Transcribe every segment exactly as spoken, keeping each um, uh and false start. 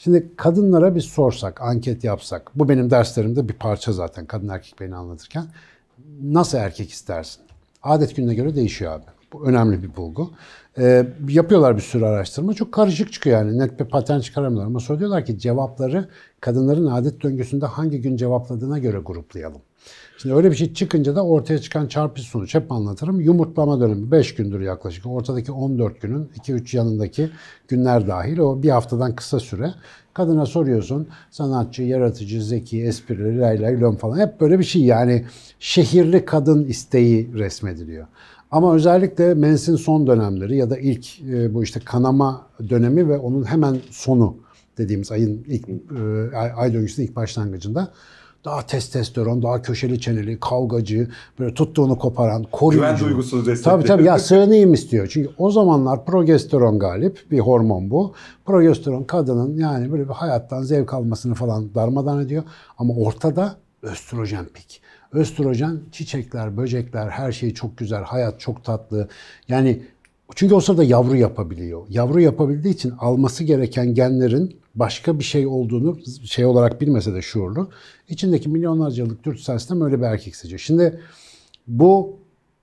Şimdi kadınlara bir sorsak, anket yapsak, bu benim derslerimde bir parça zaten kadın erkek beni anlatırken. Nasıl erkek istersin? Adet gününe göre değişiyor abi. Bu önemli bir bulgu. Ee, yapıyorlar bir sürü araştırma. Çok karışık çıkıyor yani. Net bir patern çıkaramıyorlar. Ama sonra diyorlar ki cevapları kadınların adet döngüsünde hangi gün cevapladığına göre gruplayalım. Şimdi öyle bir şey çıkınca da ortaya çıkan çarpıcı sonuç hep anlatırım. Yumurtlama dönemi beş gündür yaklaşık. Ortadaki on dört günün iki üç yanındaki günler dahil o bir haftadan kısa süre. Kadına soruyorsun sanatçı, yaratıcı, zeki, esprili, lay lay lom falan. Hep böyle bir şey yani şehirli kadın isteği resmediliyor. Ama özellikle mensin son dönemleri ya da ilk e, bu işte kanama dönemi ve onun hemen sonu dediğimiz ayın ilk e, ay, ay döngüsünün ilk başlangıcında daha testosteron, daha köşeli çeneli, kavgacı, böyle tuttuğunu koparan, koruyucu. Güven duygusunu destekliyor. Tabii tabii ya sığınayım istiyor. Çünkü o zamanlar progesteron galip bir hormon bu. Progesteron kadının yani böyle bir hayattan zevk almasını falan darmadağın ediyor. Ama ortada östrojen pik. Östrojen çiçekler, böcekler, her şey çok güzel, hayat çok tatlı. Yani çünkü o sırada yavru yapabiliyor. Yavru yapabildiği için alması gereken genlerin başka bir şey olduğunu şey olarak bilmese de şuurlu. İçindeki milyonlarca yıllık dürtüsel sistem öyle bir erkek seçiyor. Şimdi bu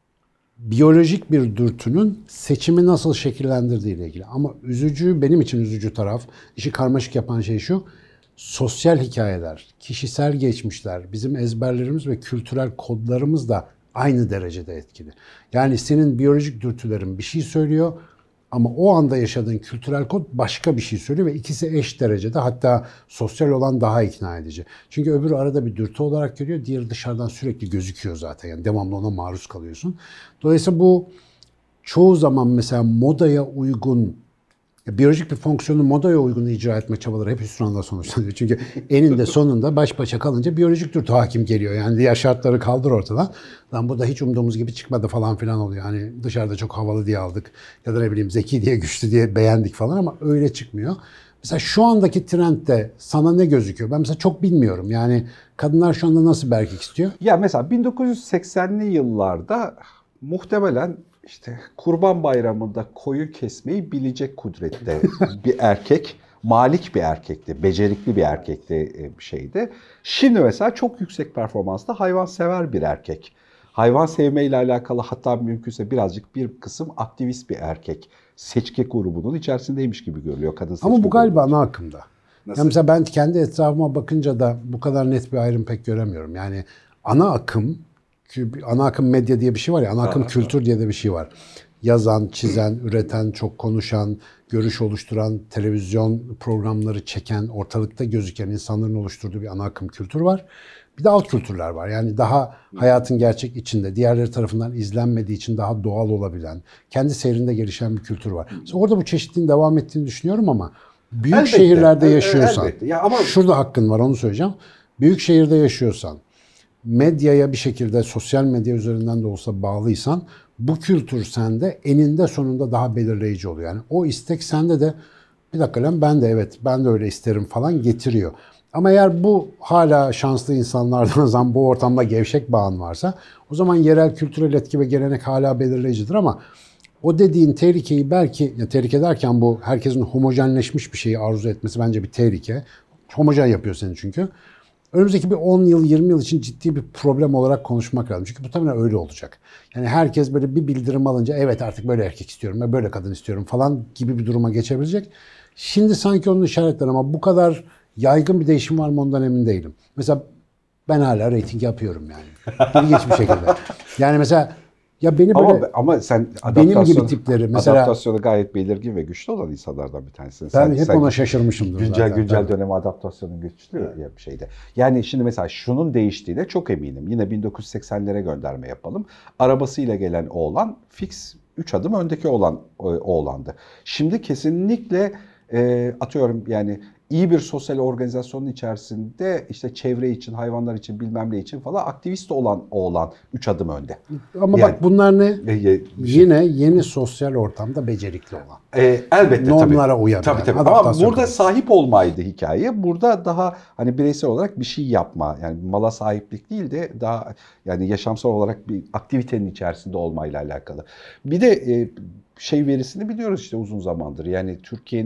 biyolojik bir dürtünün seçimi nasıl şekillendirdiği ile ilgili. Ama üzücü, benim için üzücü taraf, işi karmaşık yapan şey şu. Sosyal hikayeler, kişisel geçmişler, bizim ezberlerimiz ve kültürel kodlarımız da aynı derecede etkili. Yani senin biyolojik dürtülerin bir şey söylüyor ama o anda yaşadığın kültürel kod başka bir şey söylüyor ve ikisi eş derecede, hatta sosyal olan daha ikna edici. Çünkü öbürü arada bir dürtü olarak görüyor, diğeri dışarıdan sürekli gözüküyor zaten. Yani devamlı ona maruz kalıyorsun. Dolayısıyla bu çoğu zaman mesela modaya uygun, biyolojik bir fonksiyonu modaya uygun icra etme çabaları hep hüsranla sonuçlanıyor. Çünkü eninde sonunda baş başa kalınca biyolojik dürtü hakim geliyor. Yani diğer şartları kaldır ortadan. Lan bu da hiç umduğumuz gibi çıkmadı falan filan oluyor. Hani dışarıda çok havalı diye aldık ya da ne bileyim zeki diye, güçlü diye beğendik falan ama öyle çıkmıyor. Mesela şu andaki trendde sana ne gözüküyor? Ben mesela çok bilmiyorum. Yani kadınlar şu anda nasıl bir erkek istiyor? Ya mesela bin dokuz yüz seksenli yıllarda muhtemelen İşte Kurban Bayramı'nda koyun kesmeyi bilecek kudrette bir erkek, malik bir erkekti, becerikli bir erkekti bir şeydi. Şimdi mesela çok yüksek performanslı hayvansever bir erkek. Hayvan sevmeyle alakalı hatta mümkünse birazcık bir kısım aktivist bir erkek. Seçki grubunun içerisindeymiş gibi görülüyor kadın seçki Ama bu galiba grubunun. ana akımda. Yani mesela ben kendi etrafıma bakınca da bu kadar net bir ayrım pek göremiyorum. Yani ana akım, ana akım medya diye bir şey var ya, ana akım Aha, kültür diye de bir şey var. Yazan, çizen, üreten, çok konuşan, görüş oluşturan, televizyon programları çeken, ortalıkta gözüken insanların oluşturduğu bir ana akım kültür var. Bir de alt kültürler var. Yani daha hayatın gerçek içinde, diğerleri tarafından izlenmediği için daha doğal olabilen, kendi seyrinde gelişen bir kültür var. Mesela orada bu çeşitliliğin devam ettiğini düşünüyorum ama büyük Elbette, şehirlerde el- yaşıyorsan, elbette. Ya ama şurada hakkın var onu söyleyeceğim. Büyük şehirde yaşıyorsan, medyaya bir şekilde sosyal medya üzerinden de olsa bağlıysan bu kültür sende eninde sonunda daha belirleyici oluyor. Yani o istek sende de bir dakika lan ben de evet ben de öyle isterim falan getiriyor. Ama eğer bu hala şanslı insanlardan zaman bu ortamda gevşek bağın varsa o zaman yerel kültürel etki ve gelenek hala belirleyicidir ama o dediğin tehlikeyi belki, ya tehlike derken bu herkesin homojenleşmiş bir şeyi arzu etmesi bence bir tehlike. Homojen yapıyor seni çünkü. Önümüzdeki bir on yıl, yirmi yıl için ciddi bir problem olarak konuşmak lazım. Çünkü muhtemelen öyle olacak. Yani herkes böyle bir bildirim alınca evet artık böyle erkek istiyorum ve böyle kadın istiyorum falan gibi bir duruma geçebilecek. Şimdi sanki onun işaretleri ama bu kadar yaygın bir değişim var mı ondan emin değilim. Mesela ben hala reyting yapıyorum yani. İlginç bir şekilde. Yani mesela ya beni böyle ama, ama sen benim gibi tipleri mesela adaptasyonu gayet belirgin ve güçlü olan insanlardan bir tanesin. Ben sen, hep sen, ona şaşırmışımdır güncel, zaten. Güncel tabii. döneme adaptasyonun güçlü ya bir şeyde. Yani şimdi mesela şunun değiştiğine çok eminim. Yine bin dokuz yüz seksenlere gönderme yapalım. Arabasıyla gelen oğlan fix üç adım öndeki olan oğlandı. Şimdi kesinlikle e, atıyorum yani iyi bir sosyal organizasyonun içerisinde işte çevre için, hayvanlar için, bilmem ne için falan aktivist olan oğlan üç adım önde. Ama yani, bak bunlar ne? E, e, Yine yeni sosyal ortamda becerikli olan. E, elbette normlara tabii. uyabilen. Tabii tabii. Ama burada sahip olmaydı hikaye. Burada daha hani bireysel olarak bir şey yapma. Yani mala sahiplik değil de daha yani yaşamsal olarak bir aktivitenin içerisinde olmayla alakalı. Bir de e, şey verisini biliyoruz işte uzun zamandır. Yani Türkiye'nin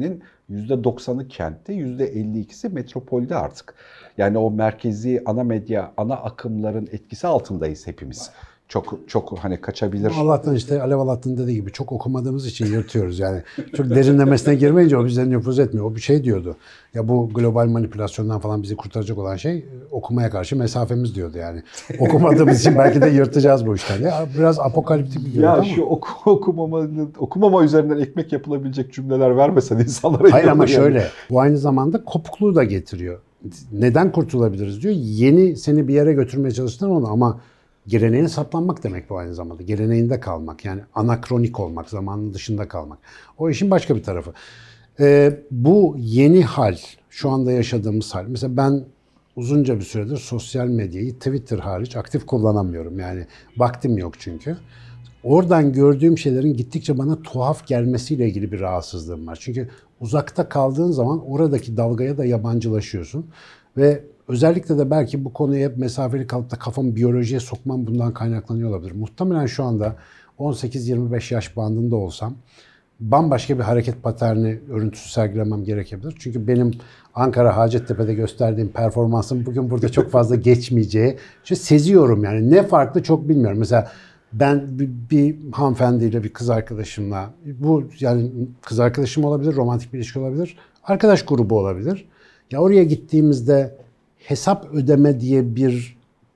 yüzde doksanı kentte, yüzde elli ikisi metropolde artık. Yani o merkezi ana medya, ana akımların etkisi altındayız hepimiz. Çok çok hani kaçabilir. Allah'tan işte Alev Allah'tan dediği gibi çok okumadığımız için yırtıyoruz yani. Çok derinlemesine girmeyince o bize nüfuz etmiyor. O bir şey diyordu. Ya bu global manipülasyondan falan bizi kurtaracak olan şey okumaya karşı mesafemiz diyordu yani. Okumadığımız için belki de yırtacağız bu işten. Ya biraz apokaliptik bir görüntü Ya ama. şu oku, okumama, okumama üzerinden ekmek yapılabilecek cümleler vermesen insanlara. Hayır ama yani. şöyle. Bu aynı zamanda kopukluğu da getiriyor. Neden kurtulabiliriz diyor. Yeni seni bir yere götürmeye çalıştılar onu ama geleneğine saplanmak demek bu aynı zamanda. Geleneğinde kalmak. Yani anakronik olmak, zamanın dışında kalmak. O işin başka bir tarafı. Ee, bu yeni hal, şu anda yaşadığımız hal. Mesela ben uzunca bir süredir sosyal medyayı Twitter hariç aktif kullanamıyorum. Yani vaktim yok çünkü. Oradan gördüğüm şeylerin gittikçe bana tuhaf gelmesiyle ilgili bir rahatsızlığım var. Çünkü uzakta kaldığın zaman oradaki dalgaya da yabancılaşıyorsun. Ve özellikle de belki bu konuya hep mesafeli kalıp da kafamı biyolojiye sokmam bundan kaynaklanıyor olabilir. Muhtemelen şu anda on sekiz yirmi beş yaş bandında olsam bambaşka bir hareket paterni örüntüsü sergilemem gerekebilir. Çünkü benim Ankara Hacettepe'de gösterdiğim performansım bugün burada çok fazla geçmeyeceği. İşte seziyorum yani. Ne farklı çok bilmiyorum. Mesela ben bir, bir hanımefendiyle, bir kız arkadaşımla, bu yani kız arkadaşım olabilir, romantik bir ilişki olabilir, arkadaş grubu olabilir. Ya oraya gittiğimizde hesap ödeme diye bir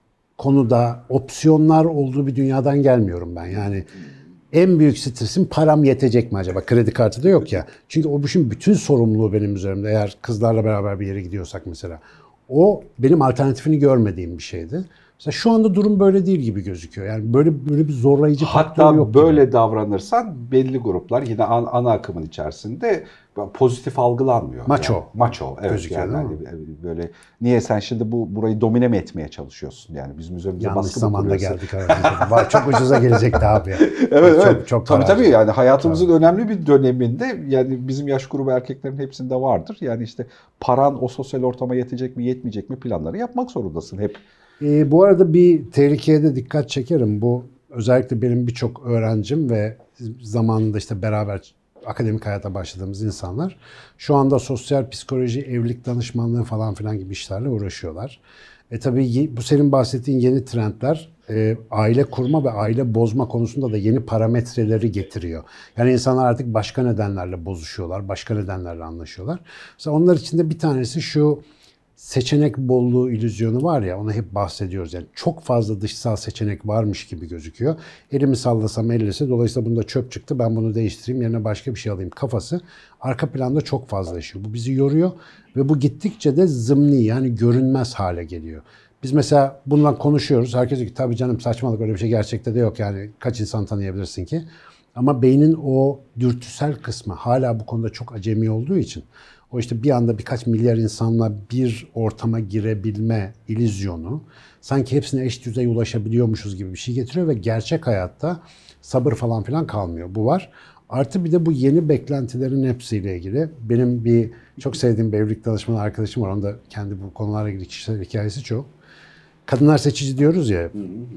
konuda opsiyonlar olduğu bir dünyadan gelmiyorum ben. Yani en büyük stresim param yetecek mi acaba? Kredi kartı da yok ya. Çünkü o işin bütün sorumluluğu benim üzerimde. Eğer kızlarla beraber bir yere gidiyorsak mesela. O benim alternatifini görmediğim bir şeydi. Mesela şu anda durum böyle değil gibi gözüküyor. Yani böyle böyle bir zorlayıcı faktör yok. Hatta böyle gibi davranırsan belli gruplar yine ana, ana akımın içerisinde pozitif algılanmıyor. Maço. Yani, maço. Evet. Gözüküyor, yani değil hani böyle niye sen şimdi bu burayı domine mi etmeye çalışıyorsun? Yani bizim üzerimize Yanlış baskı zamanda geldik. Var çok ucuza gelecekti abi. Evet, çok, evet. Çok tabii para. tabii yani hayatımızın tabii. önemli bir döneminde yani bizim yaş grubu erkeklerin hepsinde vardır. Yani işte paran o sosyal ortama yetecek mi yetmeyecek mi planları yapmak zorundasın hep. E, bu arada bir tehlikeye de dikkat çekerim. Bu özellikle benim birçok öğrencim ve zamanında işte beraber akademik hayata başladığımız insanlar şu anda sosyal psikoloji, evlilik danışmanlığı falan filan gibi işlerle uğraşıyorlar. E tabii bu senin bahsettiğin yeni trendler e, aile kurma ve aile bozma konusunda da yeni parametreleri getiriyor. Yani insanlar artık başka nedenlerle bozuşuyorlar, başka nedenlerle anlaşıyorlar. Mesela onlar içinde bir tanesi şu seçenek bolluğu illüzyonu var ya, ona hep bahsediyoruz. Yani çok fazla dışsal seçenek varmış gibi gözüküyor. Elimi sallasam ellisi, dolayısıyla bunda çöp çıktı, ben bunu değiştireyim, yerine başka bir şey alayım kafası arka planda çok fazla yaşıyor. Bu bizi yoruyor ve bu gittikçe de zımni, yani görünmez hale geliyor. Biz mesela bundan konuşuyoruz. Herkes diyor ki tabii canım saçmalık, öyle bir şey gerçekte de yok, yani kaç insan tanıyabilirsin ki? Ama beynin o dürtüsel kısmı hala bu konuda çok acemi olduğu için o işte bir anda birkaç milyar insanla bir ortama girebilme illüzyonu sanki hepsine eş düzey ulaşabiliyormuşuz gibi bir şey getiriyor ve gerçek hayatta sabır falan filan kalmıyor. Bu var. Artı bir de bu yeni beklentilerin hepsiyle ilgili benim bir çok sevdiğim bir evlilik danışmanı arkadaşım var. Onun da kendi bu konularla ilgili kişisel hikayesi çok. Kadınlar seçici diyoruz ya.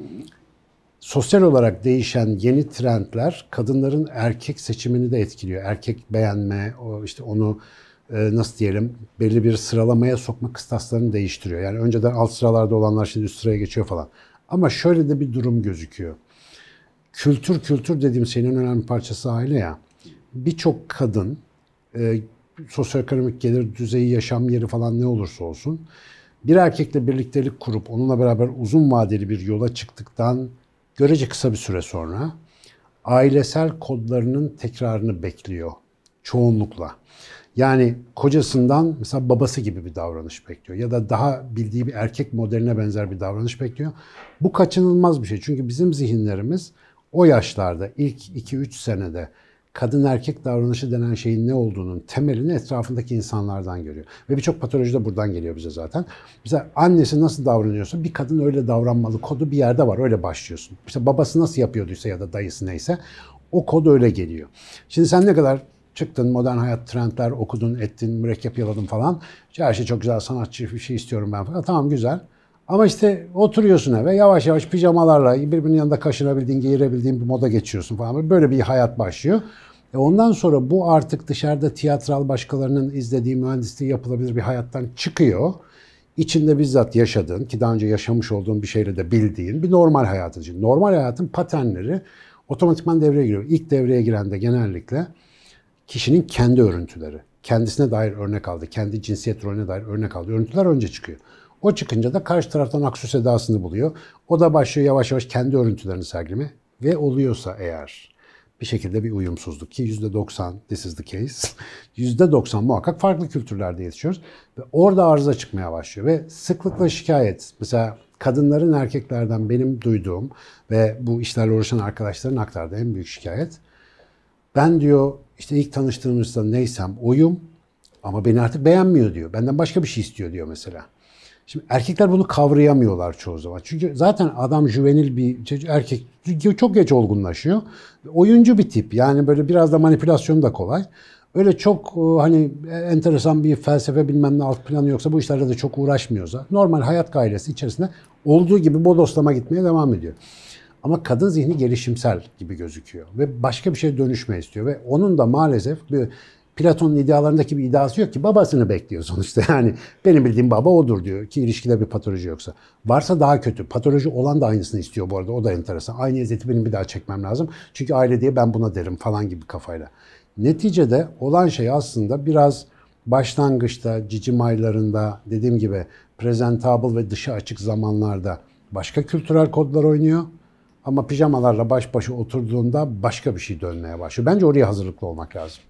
Sosyal olarak değişen yeni trendler kadınların erkek seçimini de etkiliyor. Erkek beğenme, o işte onu nasıl diyelim belli bir sıralamaya sokma kıstaslarını değiştiriyor. Yani önceden alt sıralarda olanlar şimdi üst sıraya geçiyor falan. Ama şöyle de bir durum gözüküyor. Kültür kültür dediğim şeyin önemli parçası aile ya. Birçok kadın e, sosyoekonomik gelir düzeyi, yaşam yeri falan ne olursa olsun bir erkekle birliktelik kurup onunla beraber uzun vadeli bir yola çıktıktan görece kısa bir süre sonra ailesel kodlarının tekrarını bekliyor çoğunlukla. Yani kocasından mesela babası gibi bir davranış bekliyor ya da daha bildiği bir erkek modeline benzer bir davranış bekliyor. Bu kaçınılmaz bir şey. Çünkü bizim zihinlerimiz o yaşlarda ilk iki üç senede kadın erkek davranışı denen şeyin ne olduğunun temelini etrafındaki insanlardan görüyor. Ve birçok patoloji de buradan geliyor bize zaten. Mesela annesi nasıl davranıyorsa bir kadın öyle davranmalı kodu bir yerde var, öyle başlıyorsun. İşte babası nasıl yapıyorduysa ya da dayısı neyse o kod öyle geliyor. Şimdi sen ne kadar çıktın, modern hayat, trendler okudun, ettin, mürekkep yaladın falan. Her şey çok güzel, sanatçı bir şey istiyorum ben falan. Tamam, güzel. Ama işte oturuyorsun eve, yavaş yavaş pijamalarla birbirinin yanında kaşınabildiğin, giyirebildiğin bir moda geçiyorsun falan. Böyle bir hayat başlıyor. E ondan sonra bu artık dışarıda tiyatral başkalarının izlediği mühendisliği yapılabilir bir hayattan çıkıyor. İçinde bizzat yaşadığın ki daha önce yaşamış olduğun bir şeyle de bildiğin bir normal hayatın için. Normal hayatın paternleri otomatikman devreye giriyor. İlk devreye giren de genellikle kişinin kendi örüntüleri. Kendisine dair örnek aldı, kendi cinsiyet rolüne dair örnek aldı. Örüntüler önce çıkıyor. O çıkınca da karşı taraftan aksu sedasını buluyor. O da başlıyor yavaş yavaş kendi örüntülerini sergileme ve oluyorsa eğer bir şekilde bir uyumsuzluk ki yüzde doksan this is the case. yüzde doksan muhakkak farklı kültürlerde yetişiyoruz ve orada arıza çıkmaya başlıyor ve sıklıkla şikayet. Mesela kadınların erkeklerden benim duyduğum ve bu işlerle uğraşan arkadaşların aktardığı en büyük şikayet. Ben diyor işte ilk tanıştığımızda neysem oyum ama beni artık beğenmiyor diyor. Benden başka bir şey istiyor diyor mesela. Şimdi erkekler bunu kavrayamıyorlar çoğu zaman. Çünkü zaten adam juvenil bir erkek çok geç olgunlaşıyor. Oyuncu bir tip. Yani böyle biraz da manipülasyon da kolay. Öyle çok hani enteresan bir felsefe bilmem ne alt planı yoksa bu işlerle de çok uğraşmıyorsa normal hayat gailesi içerisinde olduğu gibi bodoslama gitmeye devam ediyor. Ama kadın zihni gelişimsel gibi gözüküyor ve başka bir şeye dönüşme istiyor ve onun da maalesef bir Platon'un idealarındaki bir iddiası yok ki babasını bekliyor sonuçta. Yani benim bildiğim baba odur diyor ki ilişkide bir patoloji yoksa. Varsa daha kötü. Patoloji olan da aynısını istiyor bu arada. O da enteresan. Aynı eziyeti benim bir daha çekmem lazım. Çünkü aile diye ben buna derim falan gibi kafayla. Neticede olan şey aslında biraz başlangıçta, cicim aylarında dediğim gibi presentable ve dışa açık zamanlarda başka kültürel kodlar oynuyor. Ama pijamalarla baş başa oturduğunda başka bir şey dönmeye başlıyor. Bence oraya hazırlıklı olmak lazım.